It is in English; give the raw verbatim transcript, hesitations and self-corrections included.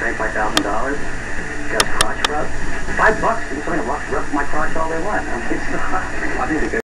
seventy-five thousand dollars. Got a crotch rub. Five bucks, and somebody walks rub my crotch all they want. I mean, it's not, I think the